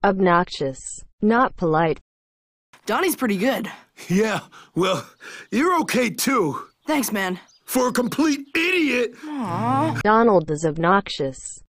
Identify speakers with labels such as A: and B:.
A: Obnoxious. Not polite.
B: Donnie's pretty good.
C: Yeah, well, you're okay too.
B: Thanks, man.
C: For a complete idiot!
B: Aww.
A: Donald is obnoxious.